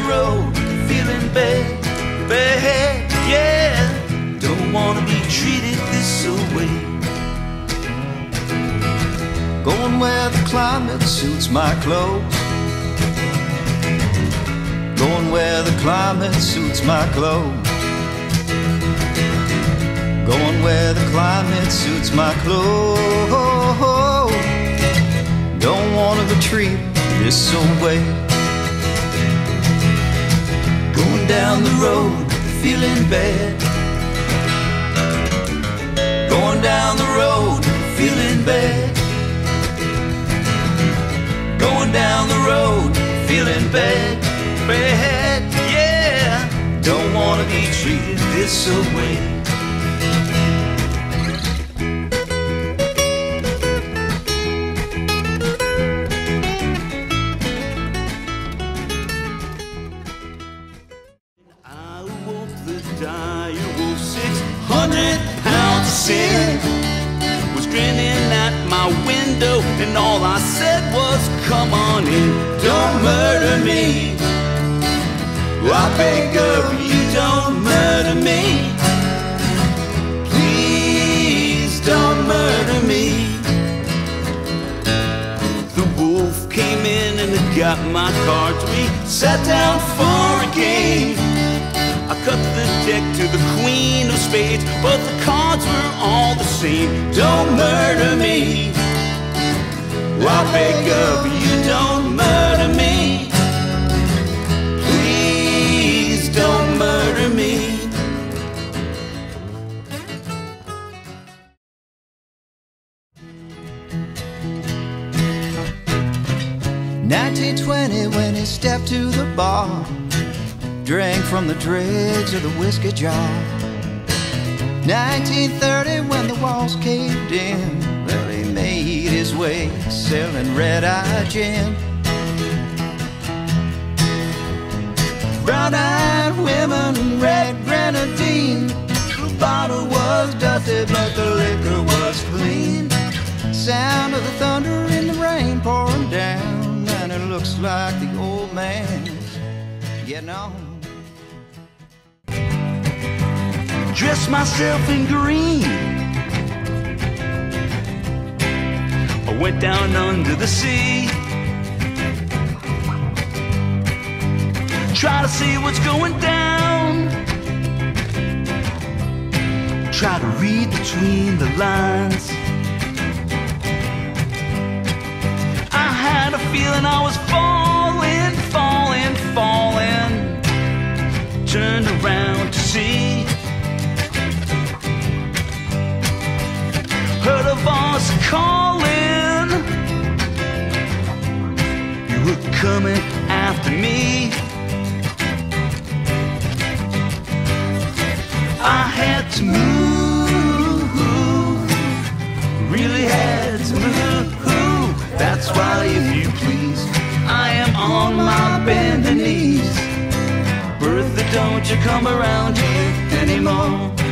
road, feeling bad, bad, yeah. Don't wanna be treated this way. Going where the climate suits my clothes. Going where the climate suits my clothes. Going where the climate suits my clothes. Don't wanna be treated this way. Going down the road, feeling bad. Going down the road, feeling bad. Going down the road, feeling bad, bad, yeah. Don't wanna be treated this way. I woke the dire wolf, 600 pounds of sin, was grinning at my window, and all I said was, come on in, don't murder me. I beg of you, don't murder me. Please don't murder me. The wolf came in and got my cards. We sat down for a game. I cut the deck to the queen of spades, but the cards were all the same. Don't murder me. I beg of you, don't murder me. Please don't murder me. 1920 when he stepped to the bar, drank from the dregs of the whiskey jar. 1930 when the walls caved in, well, he made his way selling red-eye gin. Brown-eyed women, red grenadine. The bottle was dusty, but the liquor was clean. Sound of the thunder and the rain pouring down, and it looks like the old man's getting on. Dressed myself in green, I went down under the sea. Try to see what's going down, try to read between the lines. I had a feeling I was falling, falling, falling. Turned around to see, heard a voice calling. You were coming after me. I had to move, really had to move. That's why, if you please, I am on my bending knees. Bertha, don't you come around here anymore.